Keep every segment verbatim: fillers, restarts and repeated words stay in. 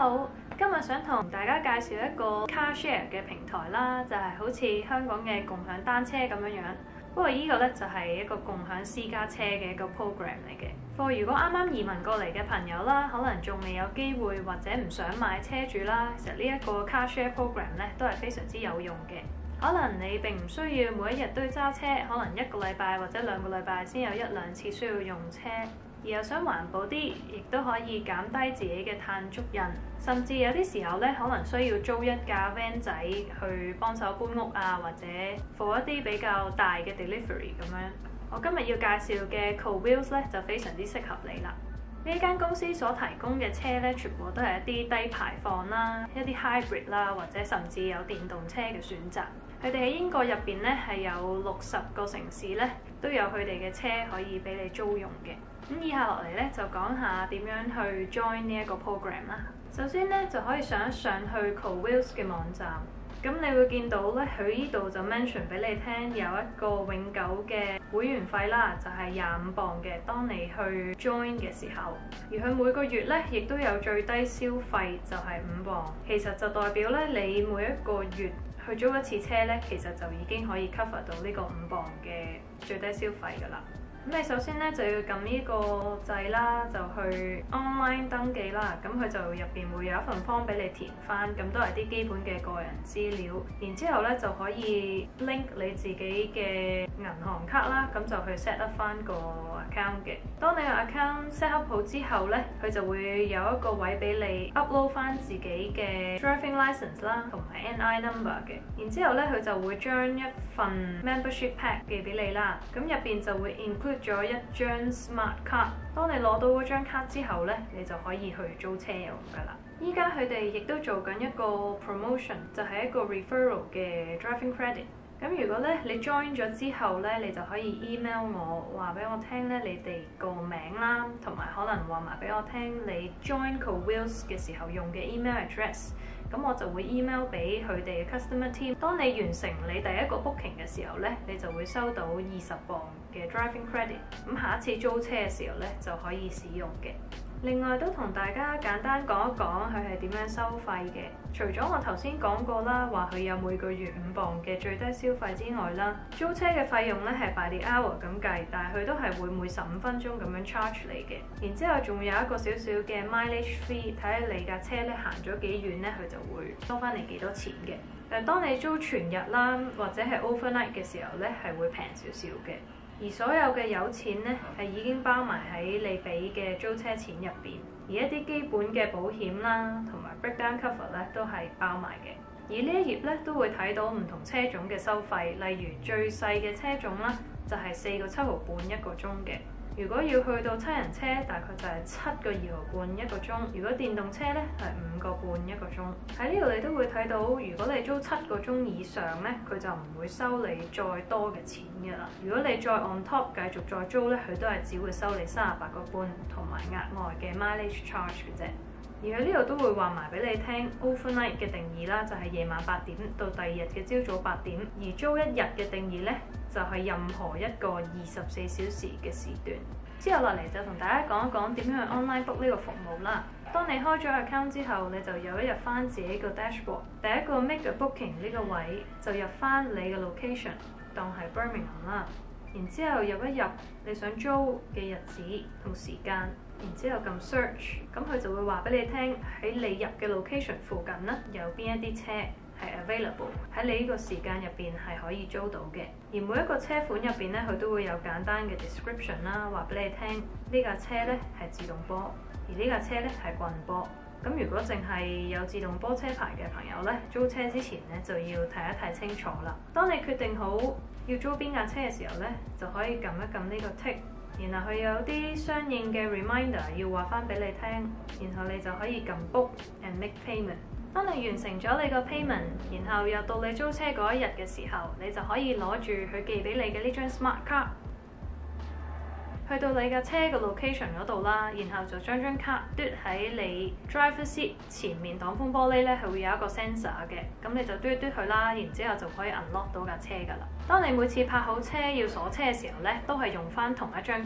好，今日想同大家介紹一個 car share 嘅平台啦，就係、是、好似香港嘅共享單車咁樣樣。不過呢個咧就係、是、一個共享私家車嘅一個 program 嚟嘅。For 如果啱啱移民過嚟嘅朋友啦，可能仲未有機會或者唔想買車主啦，其實呢一個 car share program 咧都係非常之有用嘅。可能你並唔需要每一日都要揸車，可能一個禮拜或者兩個禮拜先有一兩次需要用車。而又想環保啲，亦都可以減低自己嘅碳足印，甚至有啲時候咧，可能需要租一架 van 仔去幫手搬屋啊，或者 for 一啲比較大嘅 delivery 咁樣。我今日要介紹嘅 CoWheels 咧就非常之適合你啦。呢間公司所提供嘅車咧，全部都係一啲低排放啦，一啲 hybrid 啦，或者甚至有電動車嘅選擇。佢哋喺英國入邊咧係有六十個城市咧都有佢哋嘅車可以俾你租用嘅。咁以下落嚟咧就講下點樣去 join 呢一個 program 啦。首先咧就可以上一上去 CoWheels 嘅網站，咁你會見到咧佢呢度就 mention 俾你聽有一個永久嘅會員費啦，就係廿五磅嘅。當你去 join 嘅時候，而佢每個月咧亦都有最低消費就係五磅，其實就代表咧你每一個月去租一次車咧，其實就已經可以 cover 到呢個五磅嘅最低消費㗎啦。咁你首先咧就要撳呢個掣啦，就去 online 登記啦。咁佢就入邊會有一份 form 俾你填翻，咁都係啲基本嘅個人資料。然之後咧就可以 link 你自己嘅銀行卡啦，咁就去 set up 翻個 account 嘅。當你個 account set up 好之後咧，佢就會有一個位俾你 upload 翻自己嘅 driving license 啦，同埋 N I number 嘅。然之後咧佢就會將一份 membership pack 寄俾你啦。咁入邊就會 include咗一張 smart card， 當你攞到嗰張卡之後咧，你就可以去租車用噶啦。依家佢哋亦都做緊一個 promotion， 就係一個 referral 嘅 driving credit。咁如果咧你 join 咗之後咧，你就可以 email 我話俾我聽咧，你哋個名啦，同埋可能話埋俾我聽你 join CoWheels 嘅時候用嘅 email address。咁我就會 email 俾佢哋嘅 customer team。當你完成你第一個 booking 嘅時候咧，你就會收到二十磅嘅 driving credit。咁下一次租車嘅時候咧，就可以使用嘅。另外都同大家簡單講一講佢係點樣收費嘅。除咗我頭先講過啦，話佢有每個月五磅嘅最低消費之外啦，租車嘅費用咧係 by the hour 咁計，但係佢都係會每十五分鐘咁樣 charge 你嘅。然之後仲有一個少少嘅 mileage fee， 睇下你架車咧行咗幾遠咧，佢就會收翻你幾多錢嘅。但係當你租全日啦，或者係 overnight 嘅時候咧，係會平少少嘅。而所有嘅油錢咧係已經包埋喺你俾嘅租車錢入邊，而一啲基本嘅保險啦，同埋 breakdown cover 咧都係包埋嘅。而呢一頁咧都會睇到唔同車種嘅收費，例如最細嘅車種啦，就係四個七毫半一個鐘嘅。如果要去到七人車，大概就係七個二毫半一個鐘。如果電動車咧係五個半一個鐘。喺呢度你都會睇到，如果你租七個鐘以上咧，佢就唔會收你再多嘅錢嘅啦。如果你再 on top 繼續再租咧，佢都係只會收你三十八個半同埋額外嘅 mileage charge 嘅啫。而喺呢度都會話埋俾你聽 overnight 嘅定義啦，就係夜晚八點到第二日嘅朝早八點。而租一日嘅定義咧，就係任何一個二十四小時嘅時段。之後落嚟就同大家講一講點樣去 online book 呢個服務啦。當你開咗 account 之後，你就有一入翻自己個 dashboard， 第一個 make a booking 呢個位就入翻你嘅 location， 當係 Birmingham 啦。然之後入一入你想租嘅日子同時間，然之後撳 search， 咁佢就會話俾你聽喺你入嘅 location 附近啦，有邊一啲車係 available 喺你呢個時間入邊係可以租到嘅。而每一個車款入邊咧，佢都會有簡單嘅 description 啦，話俾你聽呢架車咧係自動波，而呢架車咧係棍波。咁如果淨係有自動波車牌嘅朋友咧，租車之前咧就要睇一睇清楚啦。當你決定好要租邊架車嘅時候咧，就可以撳一撳呢個 tick， 然後佢有啲相應嘅 reminder 要話翻俾你聽，然後你就可以撳 book and make payment。當你完成咗你個 payment， 然後又到你租車嗰一日嘅時候，你就可以攞住佢寄俾你嘅呢張 smart card， 去到你架車嘅 location 嗰度啦，然後就將張卡嘟喺你 driver seat 前面擋風玻璃咧，係會有一個 sensor 嘅，咁你就嘟一嘟佢啦，然之後就可以 unlock 到架車噶啦。當你每次泊好車要鎖車嘅時候咧，都係用翻同一張卡。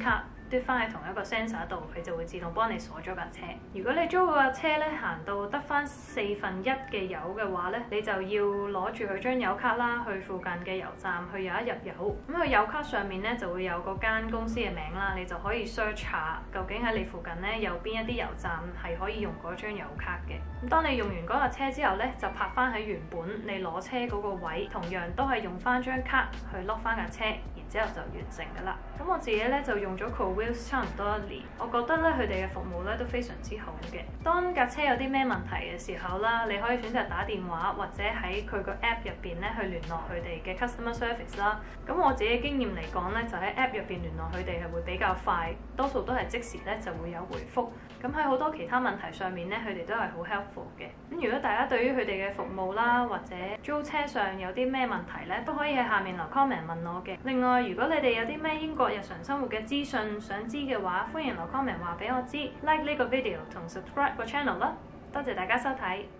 嘟翻喺同一個 sensor 度，佢就會自動幫你鎖咗架車。如果你租嗰架車咧行到得翻四分一嘅油嘅話咧，你就要攞住佢張油卡啦，去附近嘅油站去有一入油。咁佢油卡上面咧就會有嗰間公司嘅名啦，你就可以 search 下究竟喺你附近咧有邊一啲油站係可以用嗰張油卡嘅。咁當你用完嗰架車之後咧，就泊翻喺原本你攞車嗰個位，同樣都係用翻張卡去 lock 翻架車，然之後就完成㗎啦。咁我自己咧就用咗 CoWheels 差唔多一年，我覺得咧佢哋嘅服務咧都非常之好嘅。當架車有啲咩問題嘅時候啦，你可以選擇打電話或者喺佢個 app 入邊咧去聯絡佢哋嘅 customer service 啦。咁我自己經驗嚟講咧，就喺 app 入邊聯絡佢哋係會比較快，多數都係即時咧就會有回覆。咁喺好多其他問題上面咧，佢哋都係好 helpful 嘅。咁如果大家對於佢哋嘅服務啦，或者租車上有啲咩問題咧，都可以喺下面留 comment 問我嘅。另外，如果你哋有啲咩英國日常生活嘅資訊想知嘅話，歡迎留 comment 話俾我知。Like 呢個 video 同 subscribe 個 channel 啦。多謝大家收睇。